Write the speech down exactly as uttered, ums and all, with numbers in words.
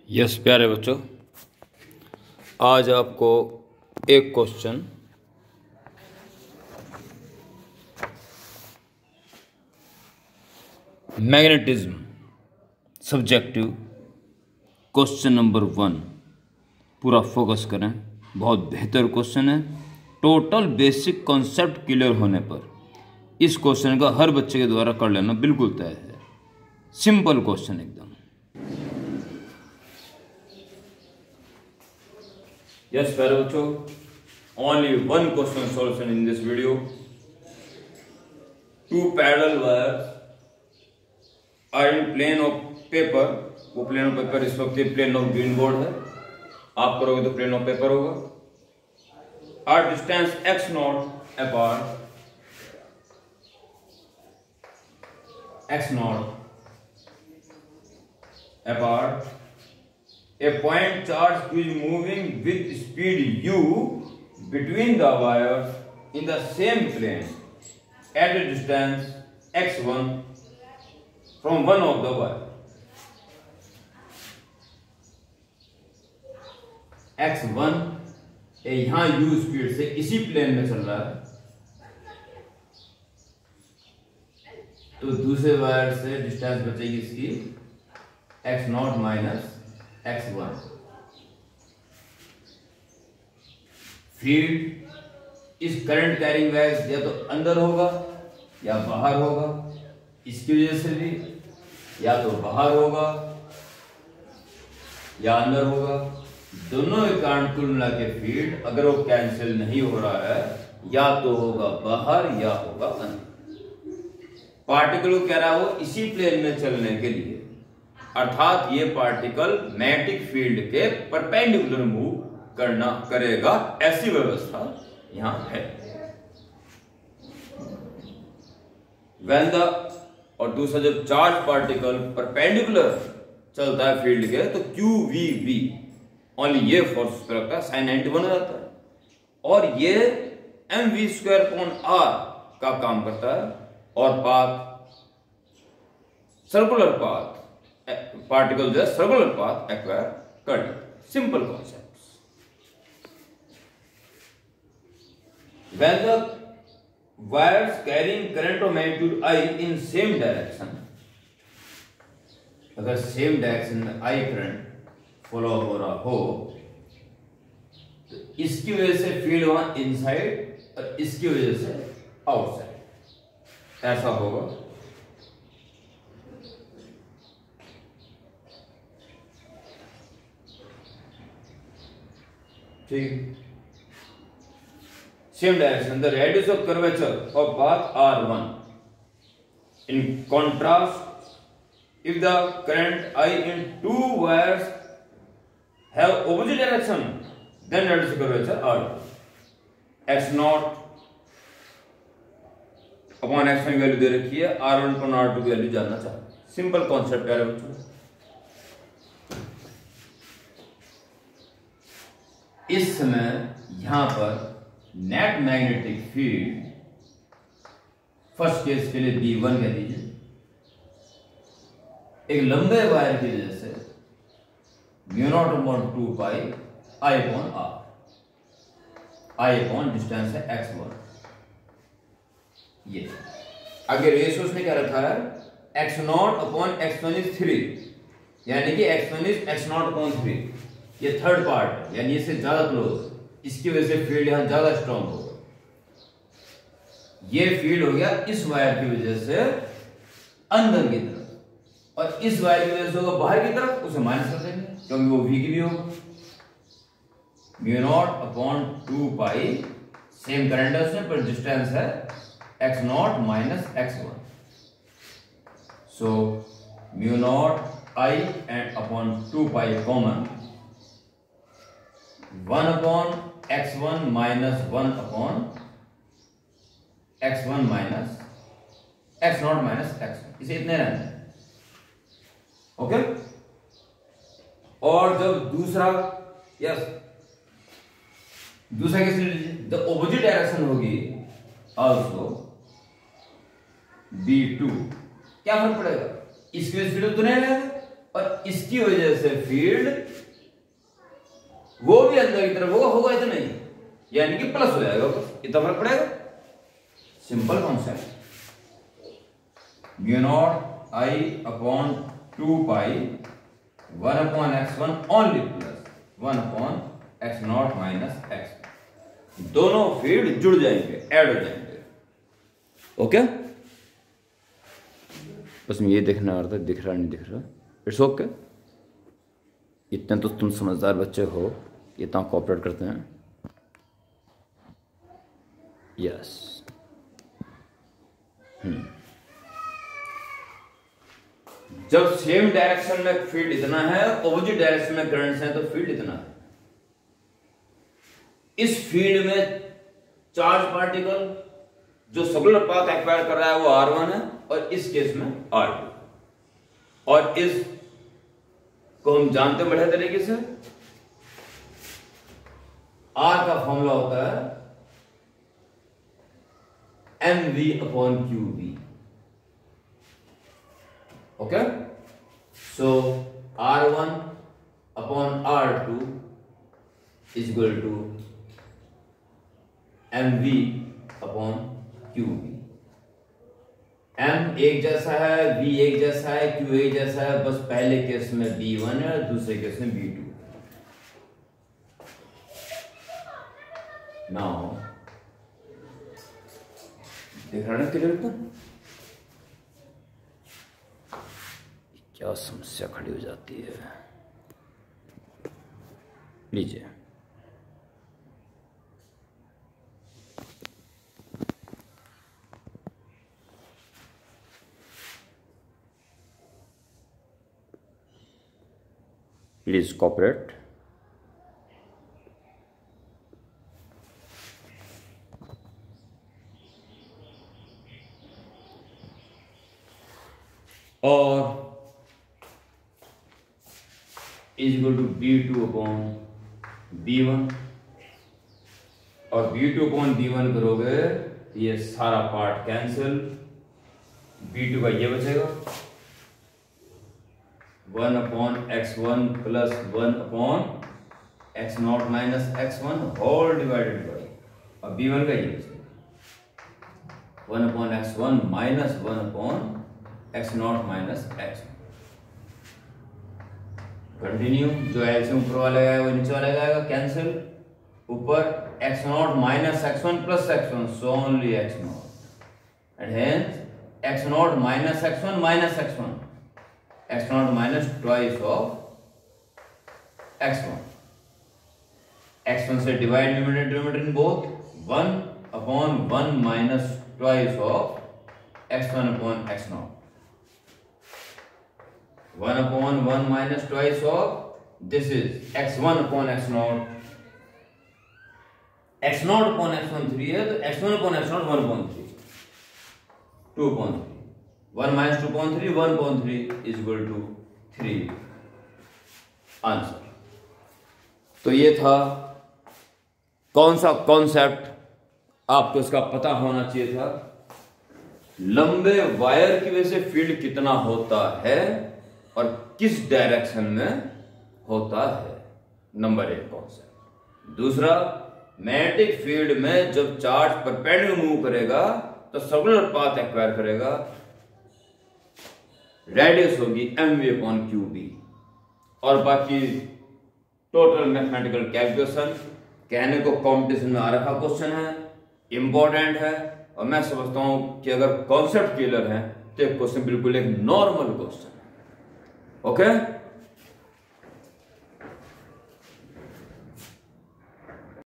Yes प्यारे बच्चों, आज आपको एक question magnetism subjective question number one पूरा फोकस करें। बहुत बेहतर क्वेश्चन है। टोटल बेसिक कॉन्सेप्ट क्लियर होने पर इस क्वेश्चन का हर बच्चे के द्वारा कर लेना बिल्कुल तय है। सिंपल क्वेश्चन एकदम। Yes, प्यारे बच्चों, only one question solution in this video. Two parallel wires are in plane of paper. वो plane of paper इस वक्त ये plane of green board है। आप करोगे तो plane of paper होगा। Are distance x naught apart. x naught apart. A point charge is moving with speed u between the wires in the same plane at a distance x one from one of the wire. x one यहाँ u speed से इसी plane में चल रहा है, तो दूसरे wire से डिस्टेंस बचेगी इसकी x naught minus x one. Field इस करंट कैरिंग वायर या तो अंदर होगा या बाहर होगा, इसकी वजह से भी या तो बाहर होगा या अंदर होगा। दोनों के कारण कुल मिला के फील्ड अगर वो कैंसिल नहीं हो रहा है या तो होगा बाहर या होगा अंदर। पार्टिकल को कह रहा है वो इसी प्लेन में चलने के लिए, अर्थात ये पार्टिकल मैग्नेटिक फील्ड के परपेंडिकुलर मूव करना करेगा, ऐसी व्यवस्था यहां है। When the और दूसरा जब चार्ज पार्टिकल परपेंडिकुलर चलता है फील्ड के तो क्यू वी वी ओनली ये फोर्स पर लगता है, साइन नाइनटी वन हो जाता है, और ये m v square upon r का काम करता है, और पाथ सर्कुलर पाथ पार्टिकल जो है सर्कुलर पाथ एक्वायर कर लेते। Simple concept. When the wires carrying current of magnitude I in same direction, अगर सेम डायरेक्शन में I करंट फॉलो हो रहा हो तो इसकी वजह से फील्ड वहां इनसाइड और इसकी वजह से आउटसाइड ऐसा होगा। ठीक, same direction, the radius of curvature of path r one. In contrast, if the current I in two wires have opposite direction, then radius of curvature r x naught upon x की value दे रखी है, r one upon r two की value जानना चाहते। Simple concept है बच्चों। इस समय यहां पर net magnetic field first case के लिए बी वन कह दीजिए, एक लंबे वायर की वजह से mu naught upon two pi I upon r, I upon distance है एक्स वन। ये आगे रेशियो उसने क्या रखा है, x naught upon x one is three, यानी कि x one is x naught upon three. ये थर्ड पार्ट है, यानी इससे ज्यादा क्लोज, इसकी वजह से फील्ड यहां ज्यादा स्ट्रांग होगा। ये फील्ड हो गया इस वायर की वजह से अंदर की तरफ, और इस वायर की वजह से होगा बाहर की तरफ, उसे माइनस कर देंगे क्योंकि वो वी की भी होगा। Mu naught upon two pi, same current है उसमें पर डिस्टेंस है x naught minus x one. So mu naught I and upon two pi common, one upon x one minus one upon x one minus x naught minus x one, इसे इतने रहने। Okay, और जब दूसरा yes दूसरा कैसे लीजिए, the opposite direction होगी ऑल्सो बी टू, क्या फर्क पड़ेगा, इसकी स्पीड तो नहीं रहेगा और इसकी वजह से फील्ड वो भी अंदर की तरफ होगा होगा इतना ही, यानी कि प्लस हो जाएगा, बस इतना फर्क पड़ेगा। Simple concept. Mu naught I upon two pi one upon x one only plus one upon x naught minus x, दोनों फील्ड जुड़ जाएंगे, ऐड हो जाएंगे। ओके, बस मैं ये देखना आ रहा था, दिख रहा नहीं दिख रहा, इट्स ओके। इतने तो तुम समझदार बच्चे हो, इतना कोऑपरेट करते हैं। यस, हम्म जब सेम डायरेक्शन में फील्ड इतना है, ऑपोजिट डायरेक्शन में करंट्स हैं, तो फील्ड इतना है। इस फील्ड में चार्ज पार्टिकल जो सर्कुलर पाथ एक्वायर कर रहा है वो आर वन है, और इस केस में आर टू। और इस को हम जानते हैं बढ़िया तरीके से, आर का फॉर्मूला होता है m v upon q v. Okay, so r one upon r two is equal to m v upon q v. M एक जैसा है, वी एक जैसा है, क्यू एक जैसा है, बस पहले केस में बी वन है, दूसरे केस में बी टू। नाउ देख रहा ना क्लियर तो क्या समस्या खड़ी हो जाती है। लीजिए, प्लीज कॉपरेट। और is equal to b two upon b one, और b two upon b one करोगे तो ये सारा पार्ट कैंसिल, बी टू का ये बचेगा one upon x one plus one upon x naught minus x one whole divided by, और b one का ये बचेगा one upon x one minus one upon x naught minus x. Continue, जो LCM ऊपर वाला है वो नीचे वाला जाएगा, कैंसिल, ऊपर x naught minus x one plus x one, so only x naught, and hence x naught minus x one minus x one, x naught minus twice of x one. X one से divide numerator denominator in both, one upon one minus twice of x one upon x naught, one upon one minus twice of this is x one upon x naught, x naught upon x one three है, तो x one upon x naught one upon three, two upon three, one minus two upon three, one upon three is equal to three. Answer. तो ये था कौन सा concept, आपको इसका पता होना चाहिए था। लंबे वायर की वजह से फील्ड कितना होता है और किस डायरेक्शन में होता है, नंबर एक कॉन्सेप्ट। दूसरा, मैग्नेटिक फील्ड में जब चार्ज परपेंडिकुलर मूव करेगा तो सर्कुलर पाथ एक्वायर करेगा, रेडियस होगी m v upon q b, और बाकी टोटल मैथमेटिकल कैलकुलेशन कहने को कॉम्पिटिशन में आ रखा क्वेश्चन है, इंपॉर्टेंट है, और मैं समझता हूं कि अगर कॉन्सेप्ट क्लियर है तो एक क्वेश्चन बिल्कुल एक नॉर्मल क्वेश्चन है। ओके।